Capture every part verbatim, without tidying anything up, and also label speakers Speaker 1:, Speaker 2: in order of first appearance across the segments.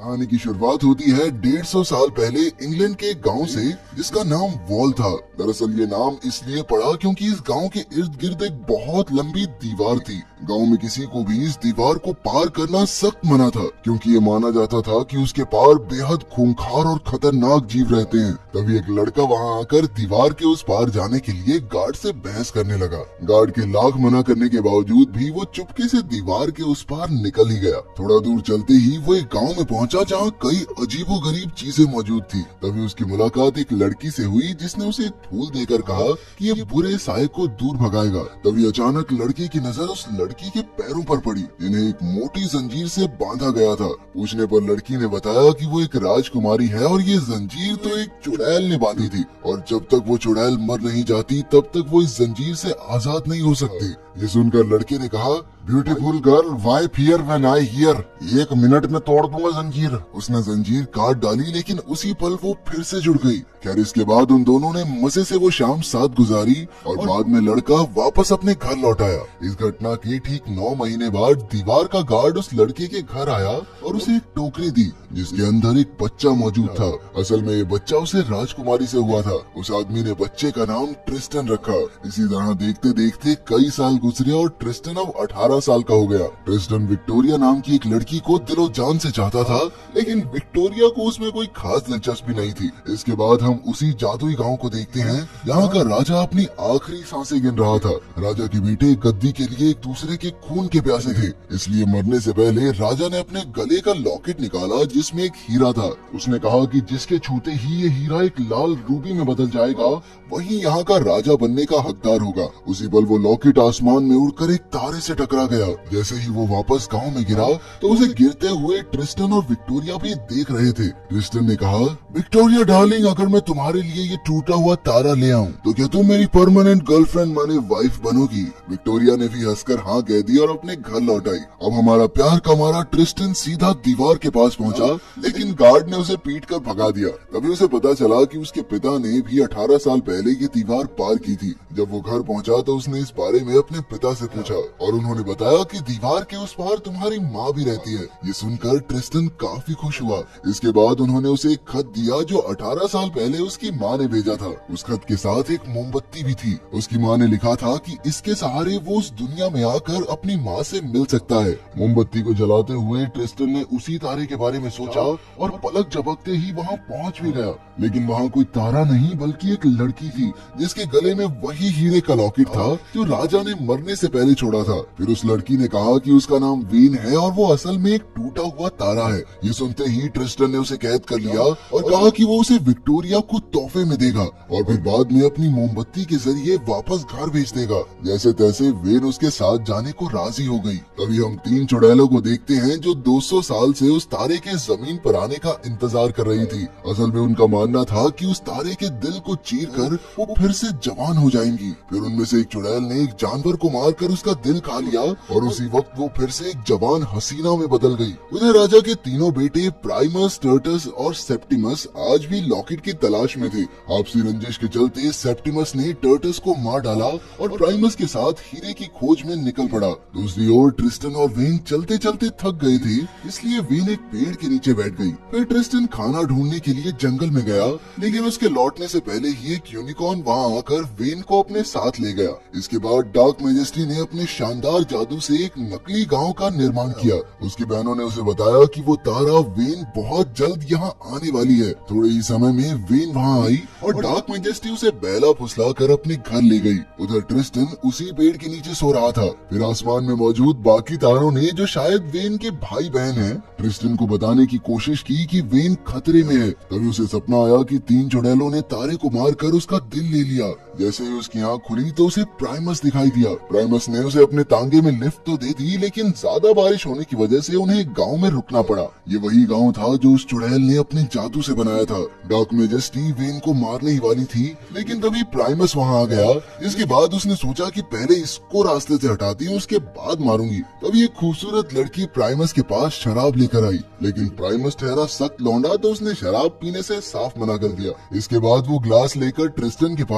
Speaker 1: कहानी की शुरुआत होती है डेढ़ सौ साल पहले इंग्लैंड के एक गांव से जिसका नाम वॉल था। दरअसल ये नाम इसलिए पड़ा क्योंकि इस गांव के इर्द गिर्द एक बहुत लंबी दीवार थी। गांव में किसी को भी इस दीवार को पार करना सख्त मना था क्योंकि ये माना जाता था कि उसके पार बेहद खूंखार और खतरनाक जीव रहते हैं। तभी एक लड़का वहां आकर दीवार के उस पार जाने के लिए गार्ड से बहस करने लगा। गार्ड के लाख मना करने के बावजूद भी वो चुपके से दीवार के उस पार निकल ही गया। थोड़ा दूर चलते ही वो एक गांव में पहुंचा जहां कई अजीबो गरीब चीजें मौजूद थी। तभी उसकी मुलाकात एक लड़की से हुई जिसने उसे एक फूल देकर कहा कि ये बुरे साये को दूर भगाएगा। तभी अचानक लड़के की नजर उस लड़की के पैरों पर पड़ी जिन्हें एक मोटी जंजीर से बांधा गया था। पूछने पर लड़की ने बताया कि वो एक राजकुमारी है और ये जंजीर तो एक चुड़ैल ने बांधी थी और जब तक वो चुड़ैल मर नहीं जाती तब तक वो इस जंजीर से आजाद नहीं हो सकती। ये सुनकर लड़के ने कहा, beautiful girl, why fear when I here? एक मिनट में तोड़ दूंगा जंजीर। उसने जंजीर काट डाली लेकिन उसी पल वो फिर से जुड़ गई। खैर इसके बाद उन दोनों ने मजे से वो शाम साथ गुजारी और बाद में लड़का वापस अपने घर लौट आया। इस घटना के ठीक नौ महीने बाद दीवार का गार्ड उस लड़के के घर आया और उसे एक टोकरी दी जिसके अंदर एक बच्चा मौजूद था। असल में ये बच्चा उसे राजकुमारी से हुआ था। उस आदमी ने बच्चे का नाम ट्रिस्टन रखा। इसी तरह देखते देखते कई साल गुजरे और ट्रिस्टन अब अठारह साल का हो गया। ट्रिस्टन विक्टोरिया नाम की एक लड़की को दिलो जान से चाहता था लेकिन विक्टोरिया को उसमें कोई खास दिलचस्पी नहीं थी। इसके बाद हम उसी जादुई गांव को देखते हैं यहाँ का राजा अपनी आखिरी सांसें गिन रहा था। राजा के बेटे गद्दी के लिए एक दूसरे के खून के प्यासे थे, इसलिए मरने से पहले राजा ने अपने गले का लॉकेट निकाला जिसमें एक हीरा था। उसने कहा कि जिसके छूते ही ये हीरा एक लाल रूबी में बदल जाएगा वही यहाँ का राजा बनने का हकदार होगा। उसी पल वो लॉकेट आसमान में उड़कर एक तारे से टकरा गया। जैसे ही वो वापस गांव में गिरा तो उसे गिरते हुए ट्रिस्टन और विक्टोरिया भी देख रहे थे। ट्रिस्टन ने कहा, विक्टोरिया डार्लिंग, अगर मैं तुम्हारे लिए ये टूटा हुआ तारा ले आऊं तो क्या तुम मेरी परमानेंट गर्लफ्रेंड माने वाइफ बनोगी? विक्टोरिया ने भी हंसकर हाँ कह दी और अपने घर लौट आई। अब हमारा प्यार का मारा ट्रिस्टन सीधा दीवार के पास पहुंचा लेकिन गार्ड ने उसे पीट कर भगा दिया। तभी उसे पता चला कि उसके पिता ने भी अठारह साल पहले ये दीवार पार की थी। जब वो घर पहुंचा तो उसने इस बारे में अपने पिता से पूछा और उन्होंने बताया कि दीवार के उस पार तुम्हारी माँ भी रहती है। ये सुनकर ट्रिस्टन काफी खुश हुआ। इसके बाद उन्होंने उसे एक खत दिया जो अठारह साल पहले उसकी माँ ने भेजा था। उस खत के साथ एक मोमबत्ती भी थी। उसकी माँ ने लिखा था कि इसके सहारे वो उस दुनिया में आकर अपनी माँ से मिल सकता है। मोमबत्ती को जलाते हुए ट्रिस्टन ने उसी तारे के बारे में सोचा और पलक झपकते ही वहाँ पहुँच भी गया। लेकिन वहाँ कोई तारा नहीं बल्कि एक लड़की थी जिसके गले में वही हीरे का लॉकेट था जो राजा ने मरने से पहले छोड़ा था। फिर उस लड़की ने कहा कि उसका नाम वीन है और वो असल में एक टूटा हुआ तारा है। ये सुनते ही ट्रिस्टन ने उसे कैद कर लिया और कहा कि वो उसे विक्टोरिया को तोहफे में देगा और फिर बाद में अपनी मोमबत्ती के जरिए वापस घर भेज देगा। जैसे तैसे वेन उसके साथ जाने को राजी हो गई। तभी हम तीन चुड़ैलों को देखते हैं जो दो सौ साल से उस तारे के जमीन पर आने का इंतजार कर रही थी। असल में उनका मानना था कि उस तारे के दिल को चीर कर वो फिर से जवान हो जाएंगी। फिर उनमें से एक चुड़ैल ने एक जानवर को मारकर उसका दिल खा लिया और उसी वक्त वो फिर से एक जवान हसीना में बदल गई। उधर राजा के तीनों बेटे प्राइमस, टर्टस और सेप्टिमस आज भी लॉकेट की तलाश में थे। आपसी रंजिश के चलते सेप्टिमस ने टर्टस को मार डाला और प्राइमस के साथ हीरे की खोज में निकल पड़ा। दूसरी ओर ट्रिस्टन और वेन चलते चलते थक गए थे, इसलिए वेन एक पेड़ के नीचे बैठ गई। फिर ट्रिस्टन खाना ढूंढने के लिए जंगल में गया लेकिन उसके लौटने से पहले ही एक यूनिकॉर्न वहाँ आकर वेन को अपने साथ ले गया। इसके बाद डार्क मैजेस्टी ने अपने शानदार जादू से एक नकली गांव का निर्माण किया। उसकी बहनों ने उसे बताया कि वो तारा वेन बहुत जल्द यहाँ आने वाली है। थोड़े ही समय में वेन वहाँ आई और डार्क मैजेस्टी उसे बैला फुसला कर अपने घर ले गई। उधर ट्रिस्टन उसी पेड़ के नीचे सो रहा था। फिर आसमान में मौजूद बाकी तारों ने जो शायद वेन के भाई बहन हैं, ट्रिस्टन को बताने की कोशिश की कि वेन खतरे में है। तभी उसे सपना आया कि तीन चुड़ैलों ने तारे को मारकर उसका दिल ले लिया। जैसे ही उसकी आँख खुली तो उसे प्राइमस दिखाई दिया। प्राइमस ने उसे अपने तांगे में लिफ्ट तो दे दी लेकिन ज्यादा बारिश होने की वजह से उन्हें गांव में रुकना पड़ा। ये वही गांव था जो उस चुड़ैल ने अपने जादू से बनाया था। डार्क मैजेस्टी वेन को मारने ही वाली थी लेकिन तभी प्राइमस वहां आ गया। इसके बाद उसने सोचा कि पहले इसको रास्ते से हटाती हूँ उसके बाद मारूंगी। तभी एक खूबसूरत लड़की प्राइमस के पास शराब लेकर आई लेकिन प्राइमस ठहरा सख्त लौंडा तो उसने शराब पीने से साफ मना कर दिया। इसके बाद वो ग्लास लेकर ट्रिस्टन के पास पहुंची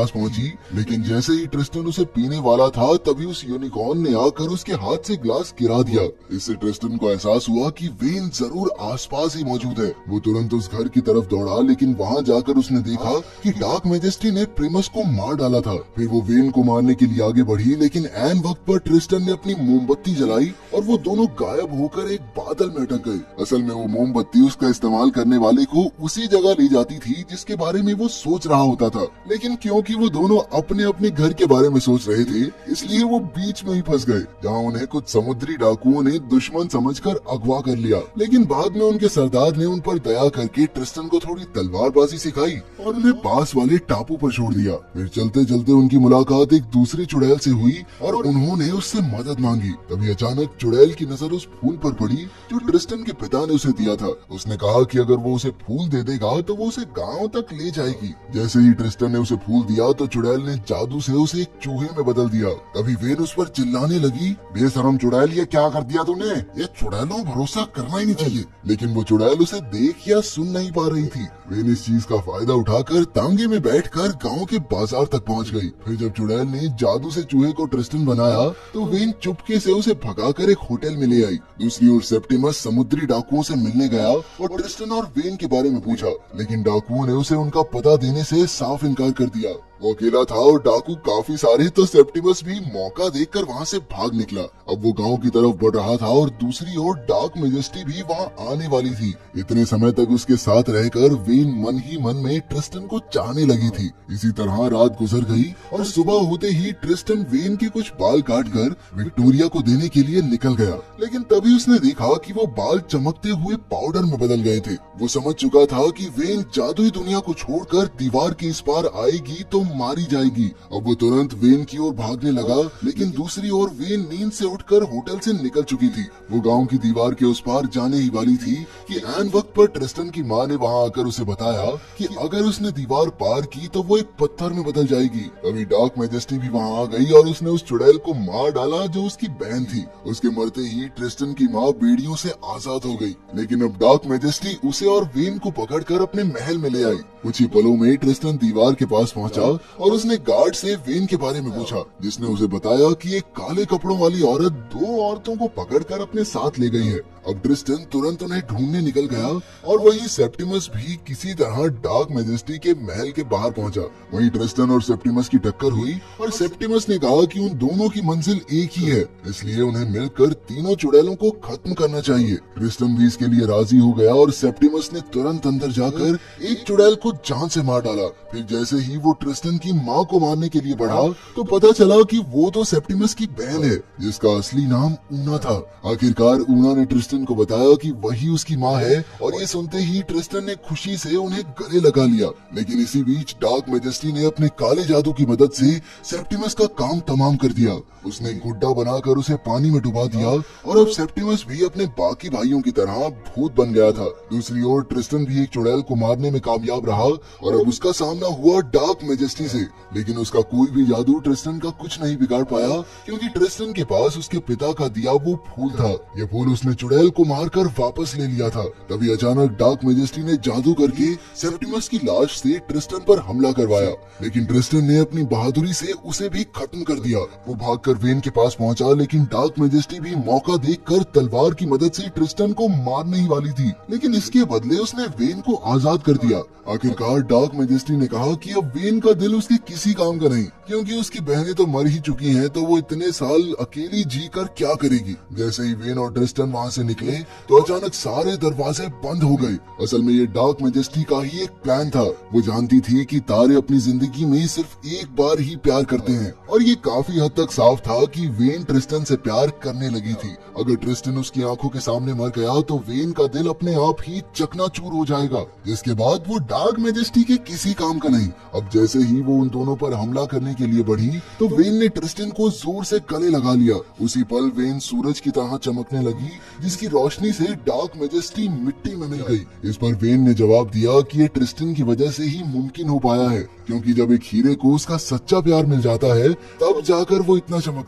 Speaker 1: थी, लेकिन जैसे ही ट्रिस्टन उसे पीने वाला था तभी उस यूनिकॉर्न ने आकर उसके हाथ से ग्लास गिरा दिया। इससे ट्रिस्टन को एहसास हुआ कि वेन जरूर आसपास ही मौजूद है। वो तुरंत उस घर की तरफ दौड़ा, लेकिन वहाँ जाकर उसने देखा कि डार्क मैजेस्टी ने प्रिमस को मार डाला था। फिर वो वेन को मारने के लिए आगे बढ़ी, लेकिन ऐन वक्त पर ट्रिस्टन ने अपनी मोमबत्ती जलाई और वो दोनों गायब होकर एक बादल में अटक गए। असल में वो मोमबत्ती उसका इस्तेमाल करने वाले को उसी जगह ले जाती थी जिसके बारे में वो सोच रहा होता था, लेकिन क्योंकि वो दोनों अपने अपने घर के बारे में सोच रहे थे इसलिए वो बीच में ही फंस गए, जहाँ उन्हें कुछ समुद्री डाकुओं ने दुश्मन समझकर अगवा कर लिया। लेकिन बाद में उनके सरदार ने उन पर दया करके ट्रिस्टन को थोड़ी तलवारबाजी सिखाई और उन्हें पास वाले टापू पर छोड़ दिया। फिर चलते चलते उनकी मुलाकात एक दूसरी चुड़ैल से हुई और उन्होंने उससे मदद मांगी। तभी अचानक चुड़ैल की नजर उस फूल पर पड़ी जो ट्रिस्टन के पिता ने उसे दिया था। उसने कहा कि अगर वो उसे फूल दे देगा तो वो उसे गांव तक ले जाएगी। जैसे ही ट्रिस्टन ने उसे फूल दिया तो चुड़ैल ने जादू से उसे एक चूहे में बदल दिया। तभी वेन उस पर चिल्लाने लगी, बेशरम चुड़ैल, ये क्या कर दिया तूने? ये चुड़ैलों भरोसा करना ही नहीं चाहिए। लेकिन वो चुड़ैल उसे देख या सुन नहीं पा रही थी। वेन इस चीज का फायदा उठाकर तांगे में बैठकर गांव के बाजार तक पहुंच गई। फिर जब चुड़ैल ने जादू से चूहे को ट्रिस्टन बनाया तो वेन चुपके से उसे भगाकर एक होटल में ले आई। दूसरी ओर सेप्टिमस समुद्री डाकुओं से मिलने गया और ट्रिस्टन और वेन के बारे में पूछा, लेकिन डाकुओं ने उसे उनका पता देने से साफ इनकार कर दिया। वो अकेला था और डाकू काफी सारे, तो सेप्टिमस भी मौका देखकर वहाँ से भाग निकला। अब वो गांव की तरफ बढ़ रहा था और दूसरी ओर डार्क मैजेस्टी भी वहाँ आने वाली थी। इतने समय तक उसके साथ रहकर वेन मन ही मन में ट्रिस्टन को चाहने लगी थी। इसी तरह रात गुजर गई और सुबह होते ही ट्रिस्टन वेन के कुछ बाल काटकर विक्टोरिया को देने के लिए निकल गया। लेकिन तभी उसने देखा कि वो बाल चमकते हुए पाउडर में बदल गए थे। वो समझ चुका था कि वेन जादुई दुनिया को छोड़कर दीवार के इस पार आएगी तो मारी जाएगी। अब वो तुरंत वेन की ओर भागने लगा, लेकिन दूसरी ओर वेन नींद से उठकर होटल से निकल चुकी थी। वो गांव की दीवार के उस पार जाने ही वाली थी कि ऐन वक्त पर ट्रिस्टन की माँ ने वहाँ आकर उसे बताया कि अगर उसने दीवार पार की तो वो एक पत्थर में बदल जाएगी। अभी डार्क मैजेस्टी भी वहाँ आ गई और उसने उस चुड़ैल को मार डाला जो उसकी बहन थी। उसके मरते ही ट्रिस्टन की माँ बेड़ियों से आजाद हो गई। लेकिन अब डार्क मैजेस्टी उसे और वेन को पकड़कर अपने महल में ले आई। कुछ ही पलों में ट्रिस्टन दीवार के पास पहुंचा और उसने गार्ड से वेन के बारे में पूछा, जिसने उसे बताया कि एक काले कपड़ों वाली औरत दो औरतों को पकड़कर अपने साथ ले गई है। अब ट्रिस्टन तुरंत उन्हें ढूंढने निकल गया और वहीं सेप्टिमस भी किसी तरह डार्क मैजेस्टी के महल के बाहर पहुंचा। वहीं ट्रिस्टन और सेप्टिमस की टक्कर हुई और सेप्टिमस ने कहा कि उन दोनों की मंजिल एक ही है, इसलिए उन्हें मिलकर तीनों चुड़ैलों को खत्म करना चाहिए। ट्रिस्टन भी इसके लिए राजी हो गया और सेप्टिमस ने तुरंत अंदर जाकर एक चुड़ैल को जान से मार डाला। फिर जैसे ही वो ट्रिस्टन की माँ को मारने के लिए बढ़ा तो पता चला कि वो तो सेप्टिमस की बहन है, जिसका असली नाम ऊना था। आखिरकार ऊना ने ट्रिस्टन को बताया कि वही उसकी माँ है और ये सुनते ही ट्रिस्टन ने खुशी से उन्हें गले लगा लिया। लेकिन इसी बीच डार्क मैजेस्टी ने अपने काले जादू की मदद से सेप्टिमस का काम तमाम कर दिया। उसने गुड्डा बनाकर उसे पानी में डुबा दिया और अब सेप्टिमस भी अपने बाकी भाइयों की तरह भूत बन गया था। दूसरी ओर ट्रिस्टन भी एक चुड़ैल को मारने में कामयाब रहा और अब उसका सामना हुआ डार्क मैजेस्टी से। लेकिन उसका कोई भी जादू ट्रिस्टन का कुछ नहीं बिगाड़ पाया, क्योंकि ट्रिस्टन के पास उसके पिता का दिया वो फूल था। ये फूल उसने चुड़ैल को मारकर वापस ले लिया था। तभी अचानक डार्क मैजेस्टी ने जादू करके सेप्टिमस की लाश से ट्रिस्टन पर हमला करवाया, लेकिन ट्रिस्टन ने अपनी बहादुरी से उसे भी खत्म कर दिया। वो भागकर वेन के पास पहुंचा, लेकिन डार्क मैजेस्टी भी मौका देखकर तलवार की मदद से ट्रिस्टन को मारने ही वाली थी, लेकिन इसके बदले उसने वेन को आजाद कर दिया। आखिरकार डार्क मैजेस्टी ने कहा कि अब वेन का दिल उसके किसी काम का नहीं, क्योंकि उसकी बहनें तो मर ही चुकी हैं, तो वो इतने साल अकेली जी कर क्या करेगी। जैसे ही वेन और ट्रिस्टन वहाँ से निकले तो अचानक सारे दरवाजे बंद हो गए। असल में ये डार्क मैजेस्टी का ही एक प्लान था। वो जानती थी कि तारे अपनी जिंदगी में सिर्फ एक बार ही प्यार करते हैं और ये काफी हद तक साफ था कि वेन ट्रिस्टन से प्यार करने लगी थी। अगर ट्रिस्टन उसकी आंखों के सामने मर गया तो वेन का दिल अपने आप ही चकनाचूर हो जाएगा, जिसके बाद वो डार्क मैजेस्टी के किसी काम का नहीं। अब जैसे ही वो उन दोनों पर हमला करने के लिए बढ़ी तो वेन ने ट्रिस्टन को जोर से गले लगा लिया। उसी पल वेन सूरज की तरह चमकने लगी, जिसकी रोशनी से डार्क मैजेस्टी मिट्टी में मिल गई। इस पर वेन ने जवाब दिया कि ये ट्रिस्टन की वजह से ही मुमकिन हो पाया है, क्योंकि जब एक हीरे को उसका सच्चा प्यार मिल जाता है तब जाकर वो इतना चमकता है।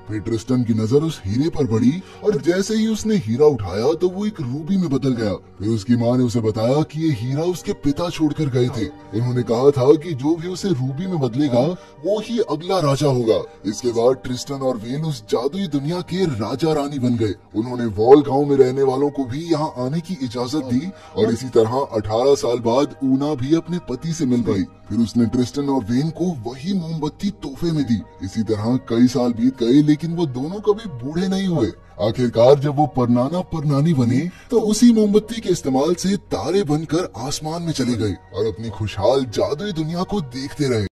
Speaker 1: फिर ट्रिस्टन की नजर उस हीरे पर पड़ी और जैसे ही उसने हीरा उठाया तो वो एक रूबी में बदल गया। फिर उसकी माँ ने उसे बताया कि ये हीरा उसके पिता छोड़कर गए थे। उन्होंने कहा था कि जो भी उसे रूबी में बदलेगा वो ही अगला राजा होगा। इसके बाद ट्रिस्टन और वेन उस जादुई दुनिया के राजा रानी बन गए। उन्होंने वॉल गांव में रहने वालों को भी यहाँ आने की इजाजत दी और इसी तरह अठारह साल बाद ऊना भी अपने पति से मिल पाई। फिर उसने ट्रिस्टन और वेन को वही मोमबत्ती तोहफे में दी। इसी तरह कई साल बीत गए लेकिन वो दोनों कभी बूढ़े नहीं हुए। आखिरकार जब वो परनाना परनानी बने तो उसी मोमबत्ती के इस्तेमाल से तारे बनकर आसमान में चले गए और अपनी खुशहाल जादुई दुनिया को देखते रहे।